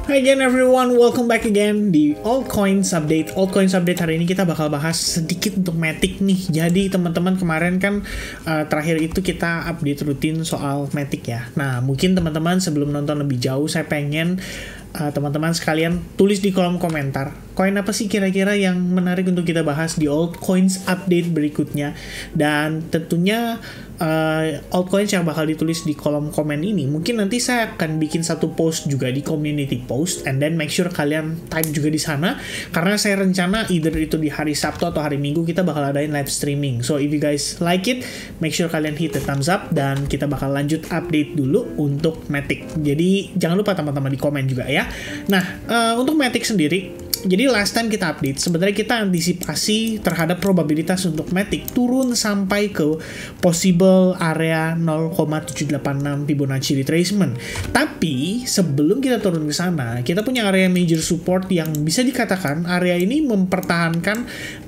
Hi again everyone, welcome back again di Altcoins Update. Altcoins Update hari ini kita bakal bahas sedikit untuk Matic nih. Jadi teman-teman kemarin kan terakhir itu kita update rutin soal Matic ya. Nah mungkin teman-teman sebelum nonton lebih jauh saya pengen teman-teman sekalian tulis di kolom komentar koin apa sih kira-kira yang menarik untuk kita bahas di Altcoins Update berikutnya. Dan tentunya altcoins yang bakal ditulis di kolom komen ini mungkin nanti saya akan bikin satu post juga di community post, and then make sure kalian type juga di sana karena saya rencana either itu di hari Sabtu atau hari Minggu kita bakal adain live streaming. So if you guys like it, make sure kalian hit the thumbs up dan kita bakal lanjut update dulu untuk Matic. Jadi jangan lupa teman-teman di komen juga ya. Nah untuk Matic sendiri, jadi last time kita update, sebenarnya kita antisipasi terhadap probabilitas untuk Matic turun sampai ke possible area 0,786 Fibonacci retracement. Tapi sebelum kita turun ke sana, kita punya area major support yang bisa dikatakan area ini mempertahankan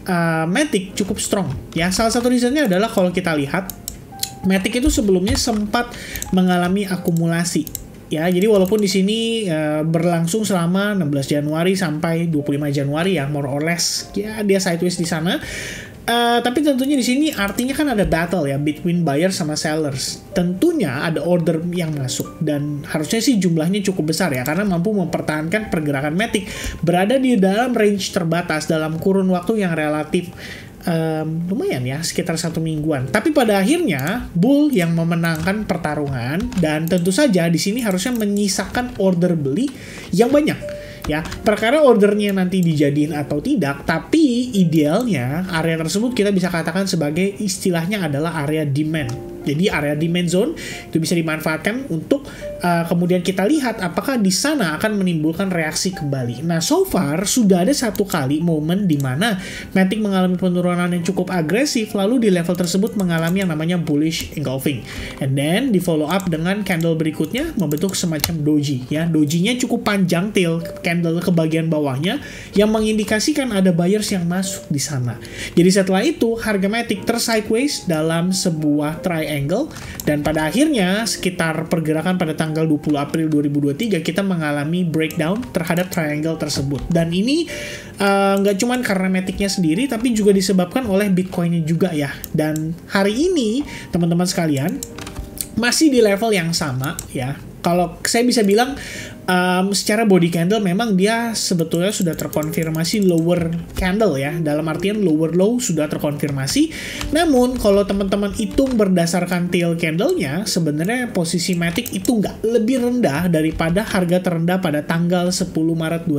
Matic cukup strong. Ya, salah satu reasonnya adalah kalau kita lihat Matic itu sebelumnya sempat mengalami akumulasi. Ya, jadi walaupun di sini berlangsung selama 16 Januari sampai 25 Januari ya, more or less ya dia sideways di sana. Tapi tentunya di sini artinya kan ada battle ya between buyers sama sellers. Tentunya ada order yang masuk dan harusnya sih jumlahnya cukup besar ya karena mampu mempertahankan pergerakan Matic berada di dalam range terbatas dalam kurun waktu yang relatif lumayan ya, sekitar 1 mingguan. Tapi pada akhirnya bull yang memenangkan pertarungan dan tentu saja di sini harusnya menyisakan order beli yang banyak. Ya, perkara ordernya nanti dijadiin atau tidak, tapi idealnya area tersebut kita bisa katakan sebagai istilahnya adalah area demand. Jadi area demand zone itu bisa dimanfaatkan untuk kemudian kita lihat apakah di sana akan menimbulkan reaksi kembali. Nah, so far sudah ada satu kali momen di mana Matic mengalami penurunan yang cukup agresif, lalu di level tersebut mengalami yang namanya bullish engulfing. And then di follow up dengan candle berikutnya membentuk semacam doji ya. Dojinya cukup panjang tail candle ke bagian bawahnya yang mengindikasikan ada buyers yang masuk di sana. Jadi setelah itu harga Matic tersideways dalam sebuah triangle dan pada akhirnya sekitar pergerakan pada tanggal 20 April 2023 kita mengalami breakdown terhadap triangle tersebut. Dan ini nggak cuman karena Matic-nya sendiri tapi juga disebabkan oleh Bitcoin-nya juga ya. Dan hari ini teman-teman sekalian masih di level yang sama ya. Kalau saya bisa bilang secara body candle memang dia sebetulnya sudah terkonfirmasi lower candle ya, dalam artian lower low sudah terkonfirmasi. Namun kalau teman-teman hitung berdasarkan tail candle-nya, sebenarnya posisi Matic itu nggak lebih rendah daripada harga terendah pada tanggal 10 Maret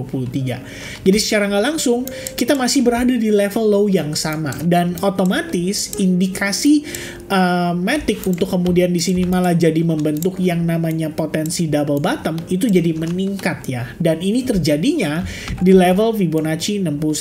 2023. Jadi secara nggak langsung kita masih berada di level low yang sama dan otomatis indikasi Matic untuk kemudian di sini malah jadi membentuk yang namanya potensi double bottom itu jadi meningkat ya, dan ini terjadinya di level Fibonacci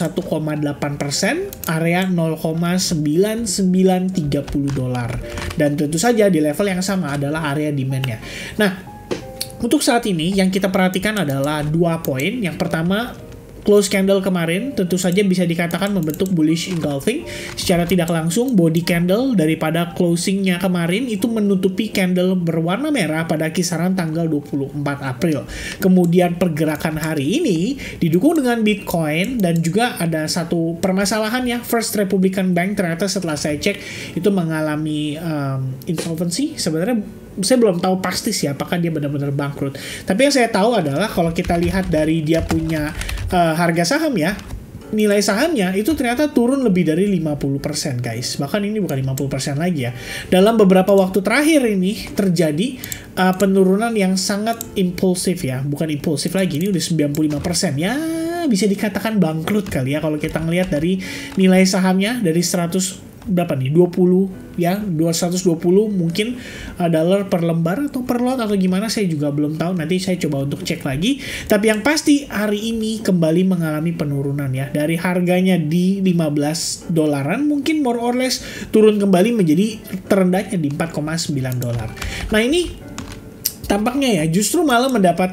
61,8%, area 0,9930 dolar, dan tentu saja di level yang sama adalah area demand-nya. Nah, untuk saat ini yang kita perhatikan adalah 2 poin. Yang pertama, close candle kemarin tentu saja bisa dikatakan membentuk bullish engulfing. Secara tidak langsung body candle daripada closingnya kemarin itu menutupi candle berwarna merah pada kisaran tanggal 24 April. Kemudian pergerakan hari ini didukung dengan Bitcoin dan juga ada satu permasalahan ya. First Republican Bank ternyata setelah saya cek itu mengalami insolvency. Sebenarnya saya belum tahu pasti sih apakah dia benar-benar bangkrut. Tapi yang saya tahu adalah kalau kita lihat dari dia punya harga saham ya, nilai sahamnya itu ternyata turun lebih dari 50% guys. Bahkan ini bukan 50% lagi ya. Dalam beberapa waktu terakhir ini terjadi penurunan yang sangat impulsif ya. Bukan impulsif lagi, ini udah 95%. Ya bisa dikatakan bangkrut kali ya kalau kita ngelihat dari nilai sahamnya dari 100 berapa nih, 20 ya, 220 mungkin dolar per lembar atau per lot atau gimana saya juga belum tahu, nanti saya coba untuk cek lagi. Tapi yang pasti hari ini kembali mengalami penurunan ya, dari harganya di 15 dolaran mungkin more or less turun kembali menjadi terendahnya di 4,9 dolar. Nah ini tampaknya ya justru malah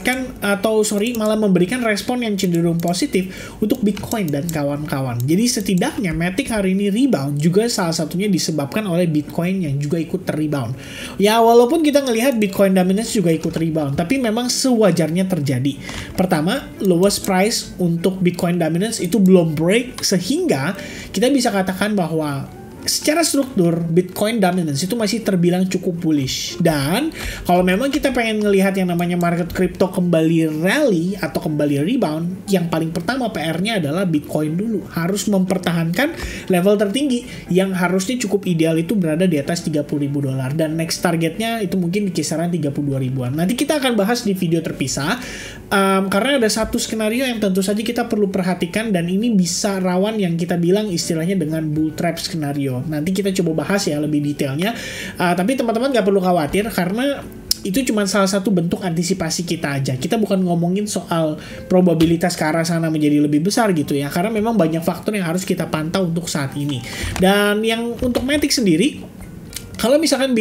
malah memberikan respon yang cenderung positif untuk Bitcoin dan kawan-kawan. Jadi setidaknya Matic hari ini rebound juga salah satunya disebabkan oleh Bitcoin yang juga ikut rebound. Ya walaupun kita ngelihat Bitcoin dominance juga ikut rebound, tapi memang sewajarnya terjadi. Pertama, lowest price untuk Bitcoin dominance itu belum break, sehingga kita bisa katakan bahwa secara struktur Bitcoin dominance itu masih terbilang cukup bullish. Dan kalau memang kita pengen ngelihat yang namanya market crypto kembali rally atau kembali rebound, yang paling pertama PR-nya adalah Bitcoin dulu harus mempertahankan level tertinggi yang harusnya cukup ideal itu berada di atas $30.000, dan next targetnya itu mungkin di kisaran 32 ribuan. Nanti kita akan bahas di video terpisah, karena ada satu skenario yang tentu saja kita perlu perhatikan, dan ini bisa rawan yang kita bilang istilahnya dengan bull trap skenario. Nanti kita coba bahas ya lebih detailnya, tapi teman-teman gak perlu khawatir karena itu cuma salah satu bentuk antisipasi kita aja. Kita bukan ngomongin soal probabilitas ke arah sana menjadi lebih besar gitu ya, karena memang banyak faktor yang harus kita pantau untuk saat ini. Dan yang untuk Matic sendiri, kalau misalkan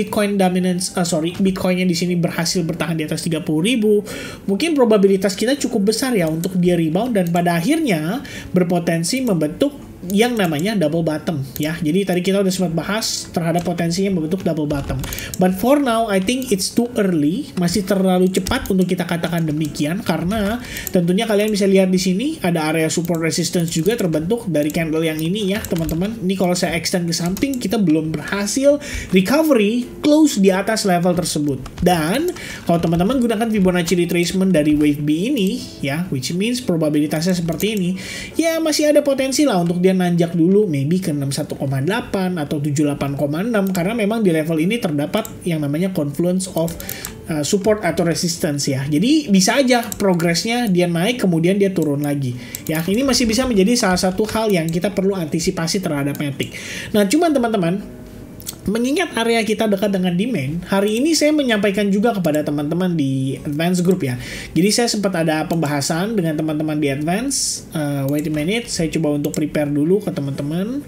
Bitcoinnya di sini berhasil bertahan di atas 30.000, mungkin probabilitas kita cukup besar ya untuk dia rebound dan pada akhirnya berpotensi membentuk yang namanya double bottom ya. Jadi tadi kita udah sempat bahas terhadap potensinya membentuk double bottom. But for now I think it's too early, masih terlalu cepat untuk kita katakan demikian, karena tentunya kalian bisa lihat di sini ada area support resistance juga terbentuk dari candle yang ini ya teman-teman. Ini kalau saya extend ke samping, kita belum berhasil recovery close di atas level tersebut. Dan kalau teman-teman gunakan Fibonacci retracement dari wave B ini ya, which means probabilitasnya seperti ini, ya masih ada potensi lah untuk dia nanjak dulu maybe ke 61,8 atau 78,6, karena memang di level ini terdapat yang namanya confluence of support atau resistance ya. Jadi bisa aja progresnya dia naik kemudian dia turun lagi ya. Ini masih bisa menjadi salah satu hal yang kita perlu antisipasi terhadap Matic. Nah cuman teman-teman, mengingat area kita dekat dengan demand, hari ini saya menyampaikan juga kepada teman-teman di Advance Group ya. Jadi saya sempat ada pembahasan dengan teman-teman di Advance. Wait a minute, saya coba untuk prepare dulu ke teman-teman.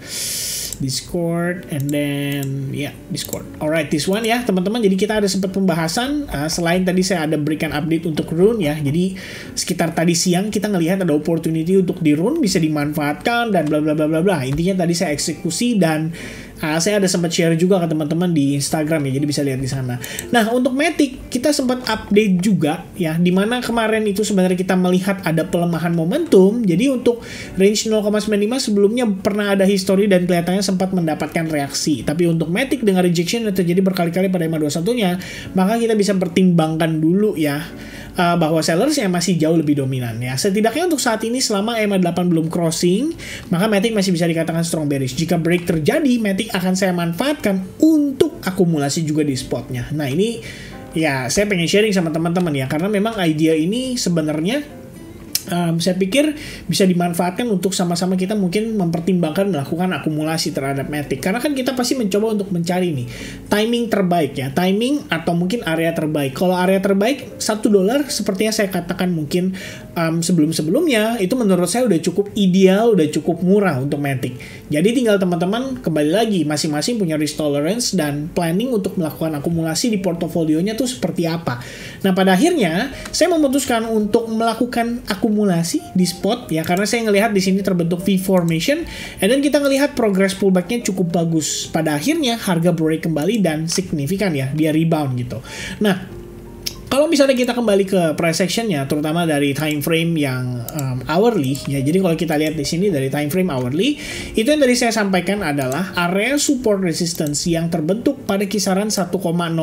Discord and then Discord. Alright, this one ya teman-teman. Jadi kita ada sempat pembahasan, selain tadi saya ada berikan update untuk Rune ya. Jadi sekitar tadi siang kita ngelihat ada opportunity untuk di Rune bisa dimanfaatkan dan bla bla bla bla bla. Intinya tadi saya eksekusi dan saya ada sempat share juga ke teman-teman di Instagram ya, jadi bisa lihat di sana. Nah, untuk Matic kita sempat update juga ya, dimana kemarin itu sebenarnya kita melihat ada pelemahan momentum. Jadi untuk range 0,95 sebelumnya pernah ada history dan kelihatannya sempat mendapatkan reaksi. Tapi untuk Matic dengan rejection yang terjadi berkali-kali pada EMA21-nya, maka kita bisa pertimbangkan dulu ya, bahwa sellersnya masih jauh lebih dominan ya. Setidaknya untuk saat ini selama EMA8 belum crossing, maka Matic masih bisa dikatakan strong bearish. Jika break terjadi, Matic akan saya manfaatkan untuk akumulasi juga di spotnya. Nah ini ya saya pengen sharing sama teman-teman ya, karena memang idea ini sebenarnya saya pikir bisa dimanfaatkan untuk sama-sama kita mungkin mempertimbangkan melakukan akumulasi terhadap Matic. Karena kan kita pasti mencoba untuk mencari nih timing terbaik ya, timing atau mungkin area terbaik. Kalau area terbaik $1 sepertinya saya katakan mungkin sebelum-sebelumnya itu menurut saya udah cukup ideal, udah cukup murah untuk Matic. Jadi tinggal teman-teman kembali lagi masing-masing punya risk tolerance dan planning untuk melakukan akumulasi di portofolionya tuh seperti apa. Nah pada akhirnya saya memutuskan untuk melakukan akumulasi di spot ya, karena saya ngelihat di sini terbentuk V formation and then kita ngelihat progress pullbacknya cukup bagus. Pada akhirnya harga break kembali dan signifikan ya, dia rebound gitu. Nah kalau misalnya kita kembali ke price actionnya, terutama dari time frame yang hourly, ya. Jadi kalau kita lihat di sini dari time frame hourly, itu yang tadi saya sampaikan adalah area support resistance yang terbentuk pada kisaran $1,02,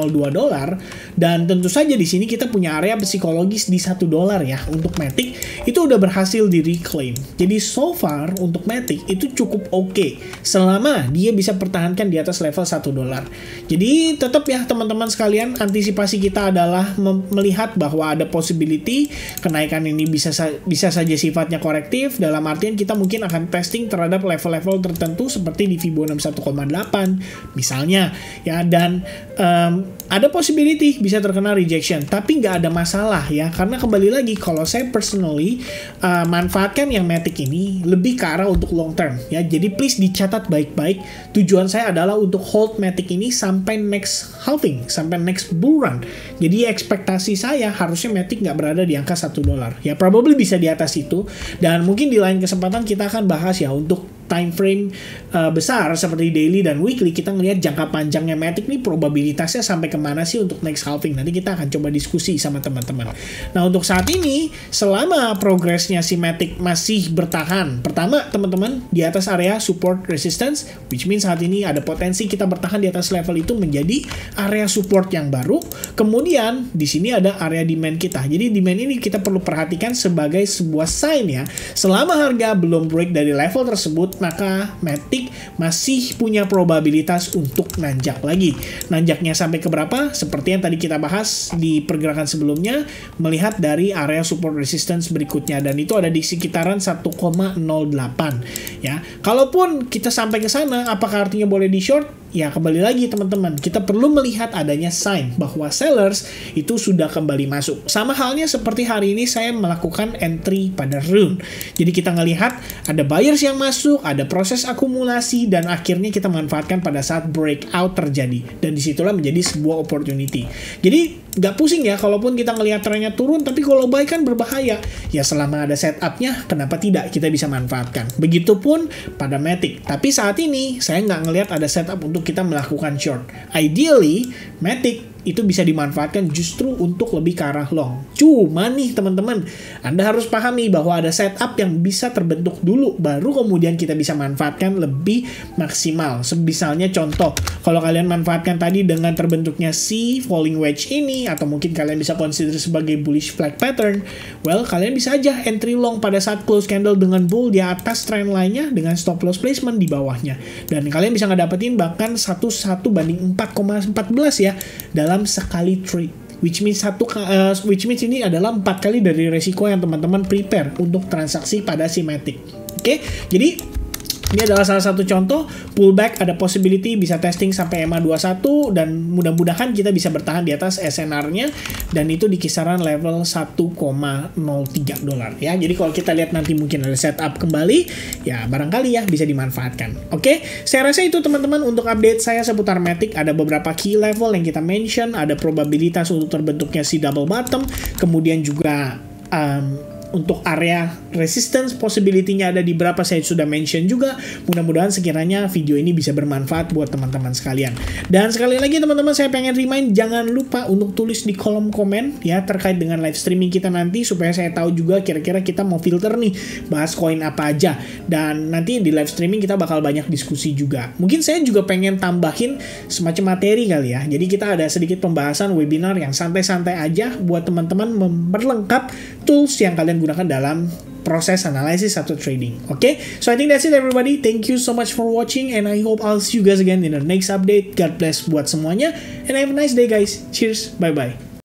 dan tentu saja di sini kita punya area psikologis di $1 ya untuk Matic itu udah berhasil di reclaim. Jadi so far untuk Matic itu cukup oke selama dia bisa pertahankan di atas level $1. Jadi tetap ya teman-teman sekalian, antisipasi kita adalah melihat bahwa ada possibility kenaikan ini bisa saja sifatnya korektif, dalam artian kita mungkin akan testing terhadap level-level tertentu seperti di Fibonacci 61,8 misalnya ya, dan ada possibility bisa terkena rejection, tapi nggak ada masalah ya, karena kembali lagi kalau saya personally manfaatkan yang Matic ini lebih ke arah untuk long term ya, jadi please dicatat baik-baik, tujuan saya adalah untuk hold Matic ini sampai next halving, sampai next bull run. Jadi ekspektasi saya harusnya Matic nggak berada di angka $1 ya, probably bisa di atas itu, dan mungkin di lain kesempatan kita akan bahas ya untuk time frame besar seperti daily dan weekly, kita ngelihat jangka panjangnya Matic nih probabilitasnya sampai kemana sih untuk next halving. Nanti kita akan coba diskusi sama teman-teman. Nah untuk saat ini, selama progresnya si Matic masih bertahan, pertama teman-teman di atas area support resistance, which means saat ini ada potensi kita bertahan di atas level itu menjadi area support yang baru. Kemudian di sini ada area demand kita. Jadi demand ini kita perlu perhatikan sebagai sebuah sign ya. Selama harga belum break dari level tersebut, maka Matic masih punya probabilitas untuk nanjak lagi. Nanjaknya sampai ke berapa? Seperti yang tadi kita bahas di pergerakan sebelumnya, melihat dari area support resistance berikutnya, dan itu ada di sekitaran 1,08 ya. Kalaupun kita sampai ke sana, apakah artinya boleh di short? Ya kembali lagi teman-teman, kita perlu melihat adanya sign bahwa sellers itu sudah kembali masuk. Sama halnya seperti hari ini saya melakukan entry pada Rune. Jadi kita ngelihat ada buyers yang masuk, ada proses akumulasi, dan akhirnya kita manfaatkan pada saat breakout terjadi. Dan disitulah menjadi sebuah opportunity. Jadi nggak pusing ya, kalaupun kita ngelihat trennya turun, tapi kalau buy kan berbahaya. Ya selama ada setupnya, kenapa tidak kita bisa manfaatkan. Begitupun pada Matic. Tapi saat ini saya nggak ngelihat ada setup untuk kita melakukan short. Ideally, Matic itu bisa dimanfaatkan justru untuk lebih ke arah long. Cuma nih teman-teman, Anda harus pahami bahwa ada setup yang bisa terbentuk dulu, baru kemudian kita bisa manfaatkan lebih maksimal. Misalnya contoh, kalau kalian manfaatkan tadi dengan terbentuknya si falling wedge ini, atau mungkin kalian bisa consider sebagai bullish flag pattern, well, kalian bisa aja entry long pada saat close candle dengan bull di atas trend line-nya dengan stop loss placement di bawahnya. Dan kalian bisa ngedapetin bahkan 1:4,14 ya dalam sekali trade, which means ini adalah 4 kali dari resiko yang teman-teman prepare untuk transaksi pada si Matic. Oke, jadi ini adalah salah satu contoh pullback, ada possibility bisa testing sampai EMA 21, dan mudah-mudahan kita bisa bertahan di atas SNR-nya, dan itu di kisaran level $1,03 ya. Jadi kalau kita lihat nanti mungkin ada setup kembali, ya barangkali ya bisa dimanfaatkan. Oke, saya rasa itu teman-teman untuk update saya seputar Matic. Ada beberapa key level yang kita mention, ada probabilitas untuk terbentuknya si double bottom, kemudian juga untuk area resistance possibility-nya ada di berapa saya sudah mention juga. Mudah-mudahan sekiranya video ini bisa bermanfaat buat teman-teman sekalian. Dan sekali lagi teman-teman, saya pengen remind, jangan lupa untuk tulis di kolom komen ya terkait dengan live streaming kita nanti, supaya saya tahu juga kira-kira kita mau filter nih bahas koin apa aja. Dan nanti di live streaming kita bakal banyak diskusi juga. Mungkin saya juga pengen tambahin semacam materi kali ya. Jadi kita ada sedikit pembahasan webinar yang santai-santai aja buat teman-teman memperlengkap tools yang kalian gunakan dalam proses analisis atau trading. Okay, so I think that's it everybody. Thank you so much for watching, and I hope I'll see you guys again in the next update. God bless buat semuanya, and have a nice day guys. Cheers, bye bye.